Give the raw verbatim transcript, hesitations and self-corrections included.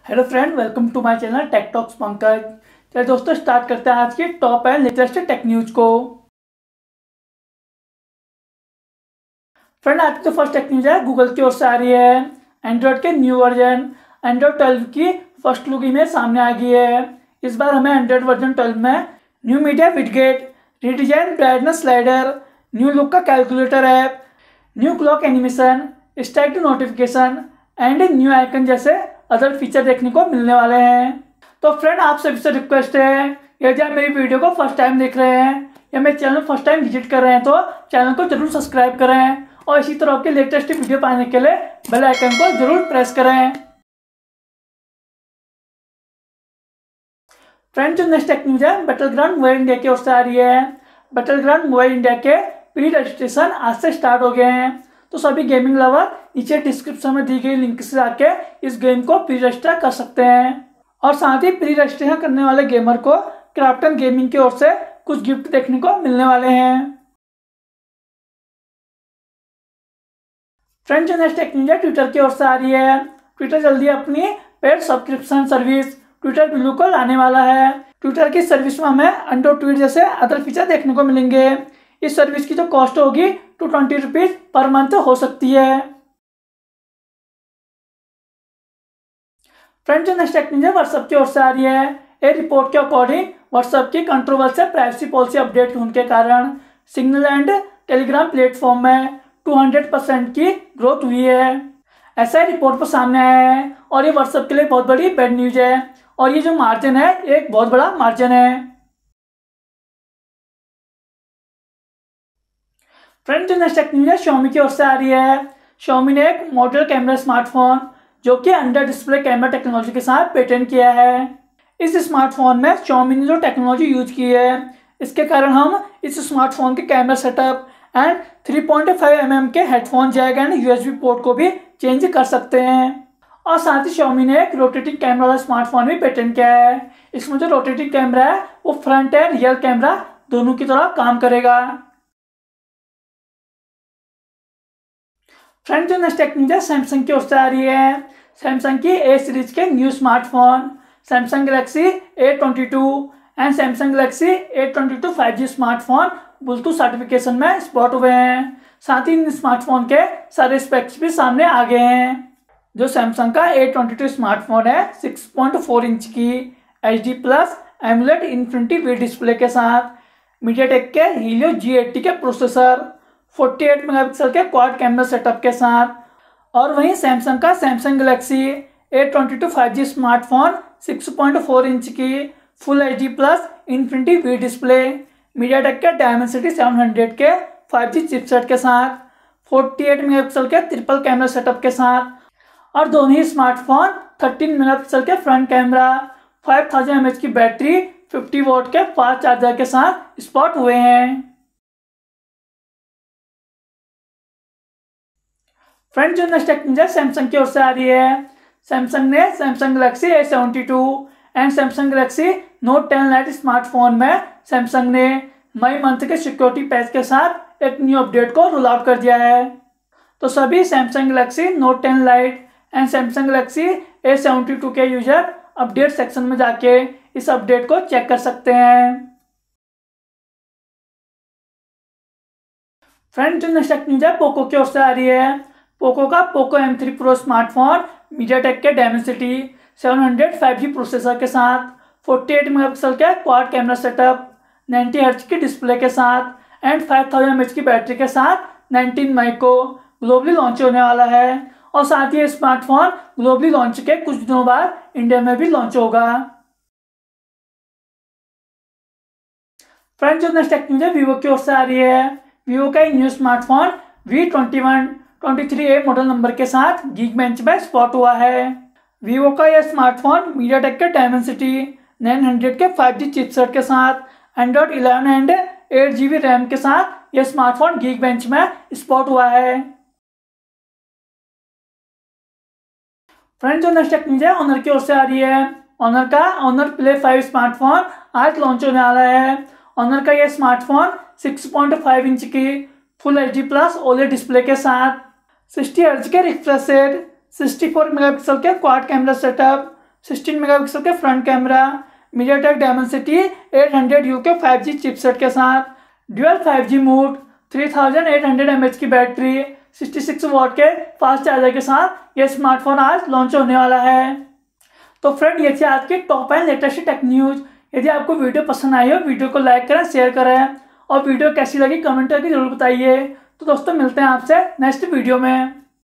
Hello friend, welcome to my channel tech talks Pankaj. चलिए दोस्तों, start करते हैं आज की top and latest tech news को। फ्रेंड, आज की जो फर्स्ट टेक न्यूज है गूगल की ओर से आ रही है। एंड्रॉयड के न्यू वर्जन एंड्रॉयड ट्वेल्व की फर्स्ट लुक इमेज सामने आ गई है। इस बार हमें एंड्रॉयड वर्जन ट्वेल्व में new media widget, redesign brightness slider, new look का calculator app, new clock animation, stacked notification and new icon जैसे अदर फीचर देखने को मिलने वाले हैं। तो फ्रेंड, आप सभी से रिक्वेस्ट है, यदि आप मेरी वीडियो को फर्स्ट टाइम देख रहे हैं या मेरे चैनल फर्स्ट टाइम विजिट कर रहे हैं तो चैनल को जरूर सब्सक्राइब करें और इसी तरह के लेटेस्ट वीडियो पाने के लिए बेल आइकन को जरूर प्रेस करें। फ्रेंड, जो नेक्स्ट टेक न्यूज है बैटलग्राउंड मोबाइल इंडिया की ओर से आ रही है। बैटलग्राउंड मोबाइल इंडिया के प्री रजिस्ट्रेशन आज से स्टार्ट हो गए हैं, तो सभी गेमिंग लवर नीचे डिस्क्रिप्शन में दी गई लिंक से जाके इस गेम को प्री रजिस्टर कर सकते हैं। और साथ ही प्री रजिस्ट्रेशन करने वाले गेमर को क्राफ्टन गेमिंग की ओर से कुछ गिफ्ट देखने को मिलने वाले हैं। फ्रेंड, जो नेक्स्ट टेक न्यूज है ट्विटर की ओर से आ रही है। ट्विटर जल्दी अपनी paid subscription service Twitter blue को लाने वाला है। ट्विटर की सर्विस में हमें अंडर ट्वीट जैसे अदर फीचर देखने को मिलेंगे। इस सर्विस की जो कॉस्ट होगी टू ट्वेंटी रुपीज पर मंथ हो सकती है। फ्रेंड, जो नेक्स्ट टेक न्यूज है व्हाट्सएप की ओर से आ रही है। एक रिपोर्ट के अकॉर्डिंग व्हाट्सएप की कंट्रोवर्शियल प्राइवेसी पॉलिसी अपडेट होने के कारण सिग्नल एंड टेलीग्राम प्लेटफॉर्म में टू हंड्रेड परसेंट की ग्रोथ हुई है। ऐसा ही रिपोर्ट पर सामने आया है और ये व्हाट्सएप के लिए बहुत बड़ी बैड न्यूज है और ये जो मार्जिन है एक बहुत बड़ा मार्जिन है। फ्रेंड, जो नेक्स्ट टेक न्यूज है Xiaomi की ओर से आ रही है। Xiaomi ने एक मॉडल कैमरा स्मार्टफोन जो कि अंडर डिस्प्ले कैमरा टेक्नोलॉजी के साथ पेटेंट किया है। इस स्मार्टफोन में Xiaomi ने जो टेक्नोलॉजी यूज की है, इसके कारण हम इस स्मार्टफोन के camera setup and three point five M M के headphone jack and USB port को भी चेंज कर सकते हैं। और साथ ही Xiaomi ने एक रोटेटिंग कैमरा वाला स्मार्टफोन भी पेटेंट किया है। इसमें जो रोटेटिंग कैमरा है वो फ्रंट एंड रियर कैमरा दोनों की तरह काम करेगा। फ्रेंड, जो नेक्स्ट टेक न्यूज है सैमसंग की ओर से आ रही है। सैमसंग की ए सीरीज के new smartphone Samsung Galaxy A twenty two and Samsung Galaxy A twenty two five G smartphone Bluetooth certification में स्पॉट हुए हैं। साथ ही इन स्मार्टफोन के सारे स्पेक्स भी सामने आ गए हैं। जो सैमसंग का ए ट्वेंटी टू स्मार्टफोन है सिक्स पॉइंट फोर इंच की H D plus AMOLED infinity V display के साथ मीडियाटेक के हीलियो जी एट्टी के प्रोसेसर, अड़तालीस मेगापिक्सल के क्वाड कैमरा सेटअप के साथ। और वहीं सैमसंग का Samsung Galaxy A twenty two five G smartphone six point four inch की full H D plus infinity V display MediaTek के डायमेंसिटी सेवन हंड्रेड के फाइव जी चिपसेट के साथ अड़तालीस मेगापिक्सल के ट्रिपल कैमरा सेटअप के साथ। और दोनों ही स्मार्टफोन थर्टीन मेगापिक्सल के front camera, five thousand M H की बैटरी, फिफ्टी वोट के फास्ट चार्जर के साथ स्पॉट हुए हैं। फ्रेंड, जो नेक्स्ट टेक न्यूज है सैमसंग की ओर से आ रही है। सैमसंग ने Samsung Galaxy A seventy two and Samsung Galaxy note ten lite smartphone में सैमसंग ने मई मंथ के सिक्योरिटी पैच के साथ एक न्यू अपडेट को रोल आउट कर दिया है। तो सभी Samsung Galaxy note ten lite and Samsung Galaxy A seventy two के यूजर अपडेट सेक्शन में जाके इस अपडेट को चेक कर सकते हैं। फ्रेंड, जो नेक्स्ट टेक न्यूज है पोको की ओर से आ रही है। पोको का Poco M three pro smartphone MediaTek के Dimensity seven hundred five G processor के साथ अड़तालीस मेगापिक्सल के quad camera setup, ninety hertz की डिस्प्ले के साथ and five thousand M H की बैटरी के साथ नाइनटीन मई को ग्लोबली लॉन्च होने वाला है। और साथ ही स्मार्टफोन ग्लोबली लॉन्च के कुछ दिनों बाद इंडिया में भी लॉन्च होगा। फ्रेंड, जो नेक्स्ट टेक न्यूज है वीवो की ओर से आ रही है। वीवो का एक new smartphone V twenty one twenty three A model number के साथ गीक बेंच में स्पॉट हुआ है। वीवो का यह स्मार्टफोन मीडियाटेक के डायमेंसिटी नाइन हंड्रेड के फाइव जी चिपसेट के साथ Android eleven and eight G B RAM के साथ यह स्मार्टफोन गीक बेंच में स्पॉट हुआ है। फ्रेंड, जो नेक्स्ट टेक न्यूज है ऑनर की ओर से आ रही है। ऑनर का ऑनर प्ले फाइव स्मार्टफोन आज लॉन्च होने वाला है। ऑनर का यह smartphone six point five inch की full H D plus OLED display के साथ सिक्सटी हर्ट्ज के refresh rate, sixty four megapixel के quad camera setup, sixteen megapixel के front camera, MediaTek Dimensity eight hundred U के five G chipset के साथ, dual five G mode, three thousand eight hundred M H की battery, sixty six watt के fast charger के साथ ये smartphone आज लॉन्च होने वाला है। तो फ्रेंड ये थी आज की top and latest tech news. यदि आपको वीडियो पसंद आई हो वीडियो को लाइक करें, शेयर करें और वीडियो कैसी लगी कमेंट करके जरूर बताइए। तो दोस्तों मिलते हैं आपसे नेक्स्ट वीडियो में।